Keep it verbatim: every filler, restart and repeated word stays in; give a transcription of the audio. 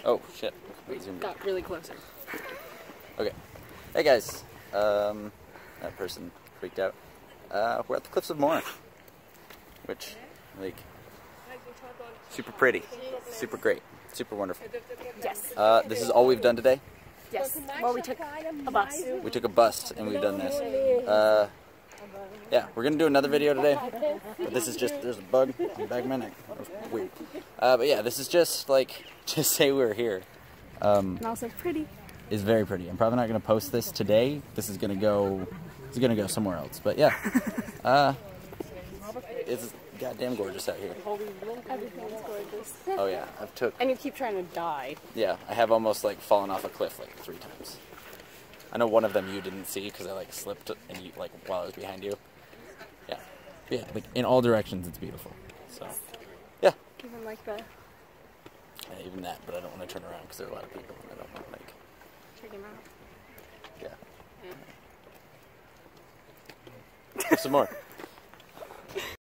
Oh shit! Wait, zoom in. Got really closer. Okay. Hey guys. Um, that person freaked out. Uh, we're at the Cliffs of Moher, which, like, super pretty, super great, super wonderful. Yes. Uh, this is all we've done today. Yes. Well, we took a bus. We took a bus and we've done this. Uh, yeah, we're gonna do another video today, but this is just, there's a bug in the back of my neck. Weird. Uh, but yeah, this is just like, just say we're here. Um, And also pretty. It's very pretty. I'm probably not gonna post this today. This is gonna go, it's gonna go somewhere else. But yeah, uh, it's goddamn gorgeous out here. Everything's gorgeous. Oh yeah, I've took. And you keep trying to die. Yeah, I have almost like fallen off a cliff like three times. I know one of them you didn't see because I like slipped and you, like while I was behind you. Yeah, yeah, like in all directions it's beautiful. So, yeah. Even like the. Yeah, even that, but I don't want to turn around because there are a lot of people and I don't want to like. Check him out. Yeah. yeah. Some more.